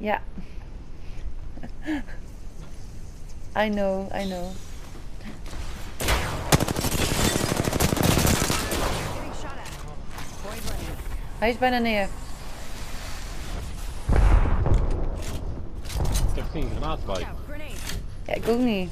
Ja. I know. Hij is bijna neer. Ik heb geen granaat bij. Ja, ik ook niet.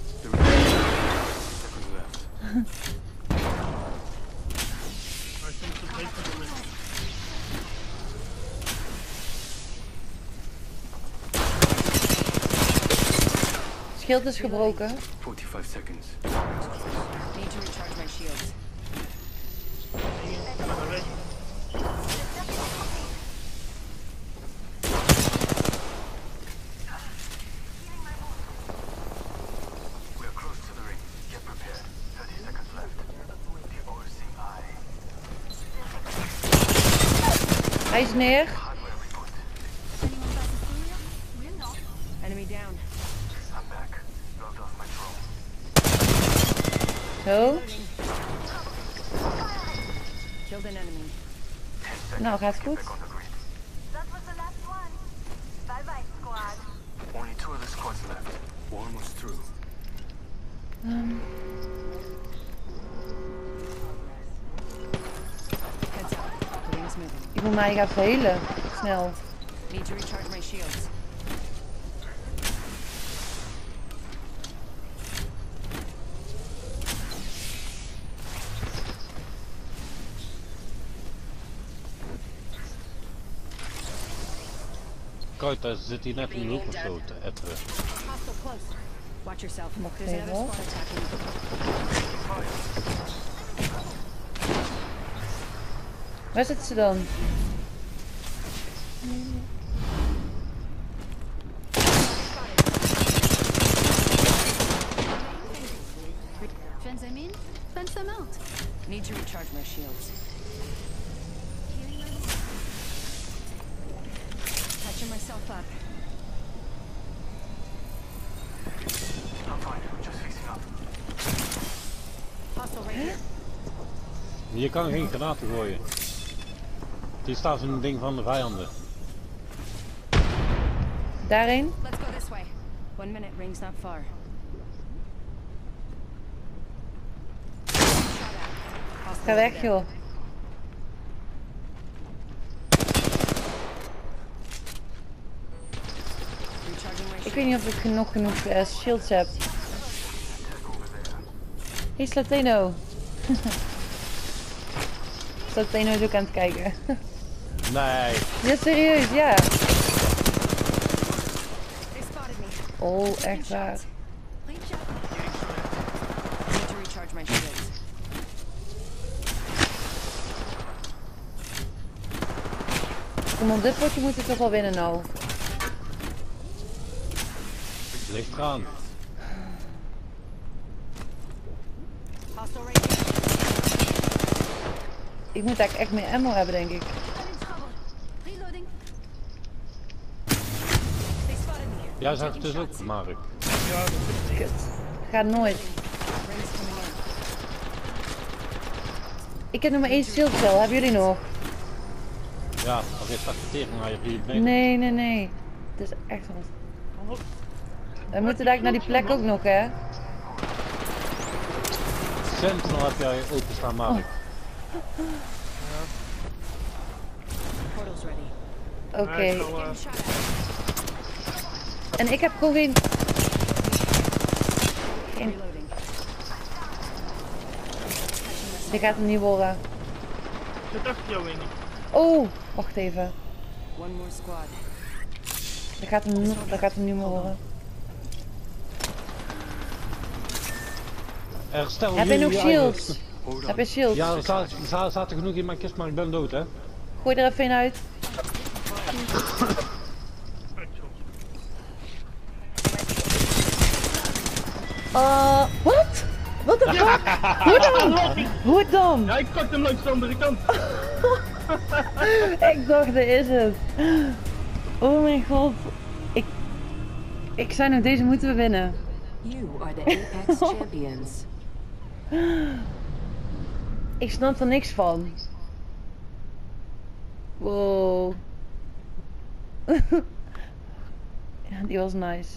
Schild is gebroken. 45 seconds. Need to recharge my shields. We're close to the ring. Get prepared. 30 seconds left. The overseeing eye. Hij is neer. Hardware reboot. Enemy down. I'm back. Logged off my drone. Zo. Killed an enemy. 10 seconds. Nou, gaat Get goed. back on the grid. That was the last one. Bye bye, squad. Only 2 other squads left. We're almost through. Heads up. The ring's moving. Ik moet mij gaan verhelen. Snel. Need to recharge my shields. Kruid, zit hier net in de hoek of zo te etteren. Hostile close. Watch yourself. Mag There's another even. squad attacking. Waar zit ze dan? Fence them in, fence them out. Need to recharge my shields. Patching myself up. I'm fine. Just facing up. Hostile right here. Je kan geen granaten gooien. Die staat zo'n ding van de vijanden. Daarheen? Let's go this way. 1 minute, ring's not far. Ga weg, joh. Ik weet niet of ik nog genoeg shields heb. Hey Slateno. Slateno is ook aan het kijken. Nee. Ja, serieus, ja. They spotted me. Oh, echt waar. Need to recharge my shields. Kom op, dit potje moet ik toch wel winnen nou. Ligt eraan. Hostile right here. Ik moet eigenlijk echt meer ammo hebben, denk ik. I'm in trouble. Reloading. They spotted me. Jij zag het dus ook, Mark. Kut. Gaat nooit. Rings coming in. Ik heb nog maar 1 shield cell. Hebben jullie nog? Ja, als je staat de tering naar je vriend mee. Nee. Het is echt wat. We moeten daar naar die plek ook nog, hè? Sentinel heb jij openstaan, Mark. Portal's ready. Oké. Getting shot at. En ik heb gewoon geen... Reloading. Dit gaat hem niet worden. Zit achter jou in. Oh, wacht even. One more squad. Dat gaat hem niet meer worden. Stel Heb je nog jullie eigen- shields? Heb je shields? Ja, er zaten genoeg in mijn kist, maar ik ben dood, hè? Gooi er even een uit. Wat? Wat de fuck? Hoe dan? Hoe dan? Ja, ik pak hem langs de andere kant. Ik dacht, dat is het. Oh mijn god. Ik zei nou, deze moeten we winnen. You are the Apex champions. Ik snap er niks van. Wow. Ja, die was nice.